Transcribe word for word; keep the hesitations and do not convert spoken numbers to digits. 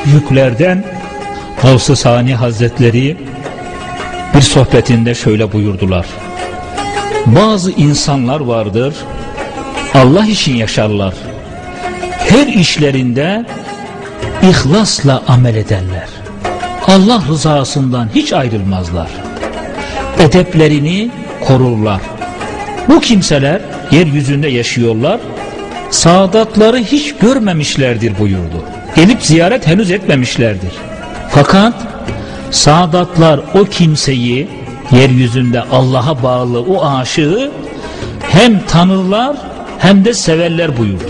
büyüklerden Gavs-ı Sani Hazretleri bir sohbetinde şöyle buyurdular: bazı insanlar vardır, Allah için yaşarlar, her işlerinde ihlasla amel ederler, Allah rızasından hiç ayrılmazlar, edeplerini korurlar. Bu kimseler yeryüzünde yaşıyorlar, saadatları hiç görmemişlerdir buyurdu. Gelip ziyaret henüz etmemişlerdir. Fakat saadatlar o kimseyi, yeryüzünde Allah'a bağlı o aşığı hem tanırlar hem de severler buyurdu.